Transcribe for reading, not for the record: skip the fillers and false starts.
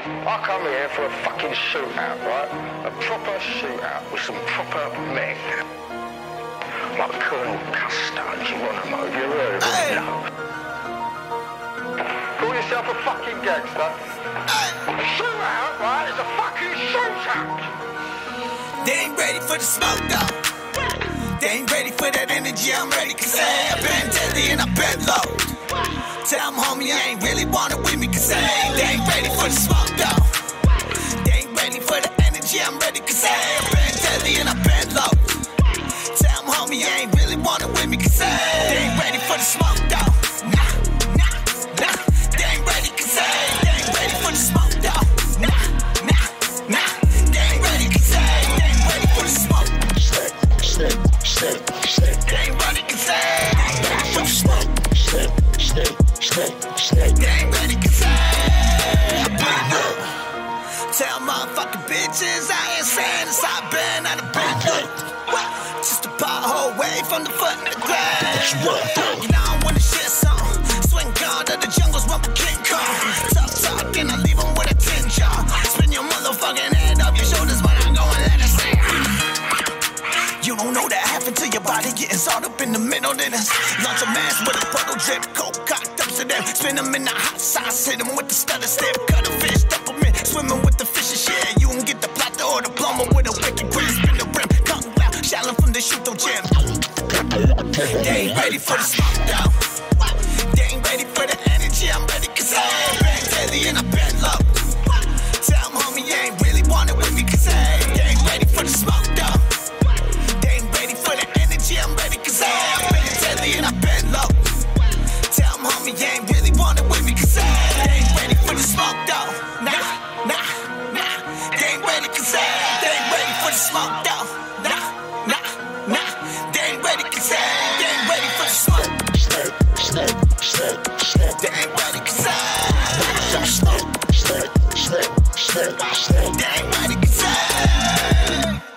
I come here for a fucking shootout, right? A proper shootout with some proper men. Like Colonel Custer and Geronimo, have you heard of him? Call yourself a fucking gangster. A shootout, right? It's a fucking shootout. They ain't ready for the smoke, though. They ain't ready for that energy, I'm ready, cause I've been deadly and I've been low. Tell them, homie, I ain't really want it with me, cause they ain't ready for the smoke, though. They ain't ready for the energy, I'm ready, cause I've been deadly and I've been low. Tell them, homie, I ain't really want it with me, cause they ain't ready for the smoke, though. Nah. They ain't ready, cause they ain't ready for the smoke, though. Nah. They ain't ready, cause they ain't ready for the smoke. They ain't ready, cause they ain't ready for the smoke. They ain't ready, cause I've been up. Tell motherfucking bitches I ain't saying this, I've been out of bed. Just a pothole away from the foot in the ground. You know I wanna share some. Swing gun to the jungles, run for King Kong. Tough talk and I leave them with a tin jar. Spin your motherfucking head off your shoulders when I go and let it sing. You don't know that happened to your body getting sawed up in the middle. Then launch a mask with a puddle drip, coke cocked up to them. Spin them in the hot sauce, hit them with the stutter step. Cut a fish, dump them in, swimming with the fish and shit. You can get the platter or the plumber with a wicked grin. Spin the rim, come out, shallow from the shoot gym. They ain't ready for the smoke, though. They ain't ready for the energy, I'm ready, cause I ain't been deadly and I've been low. Tell them, homie, you ain't really want it with me, cause they ain't ready for the smoke, though. I'm ready, cause I've been deadly and I've been low. Tell them, homie, you ain't really want it with me, cause they ain't ready for the smoke, though. Nah. They ain't ready, cause they ain't ready for the smoke, though. Nah. They ain't ready, cause they ain't ready for the smoke. They ain't ready, cause they ain't ready for the smoke. They ain't ready, cause